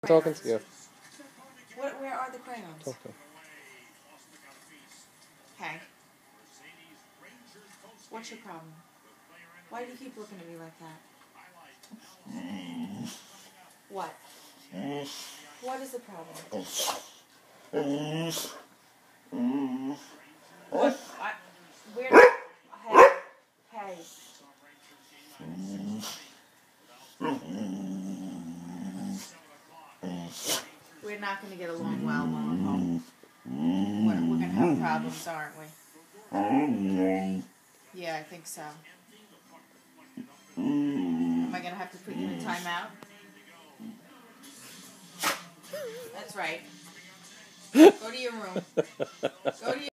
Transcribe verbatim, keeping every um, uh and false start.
Talking to you. What, where are the crayons? Talk to him. Hey. What's your problem? Why do you keep looking at me like that? What? What is the problem? What? I, we're not, hey. Hey. We're not going to get along well when we're home. We're, we're going to have problems, aren't we? Yeah, I think so. Am I going to have to put you in timeout? That's right. Go to your room. Go to your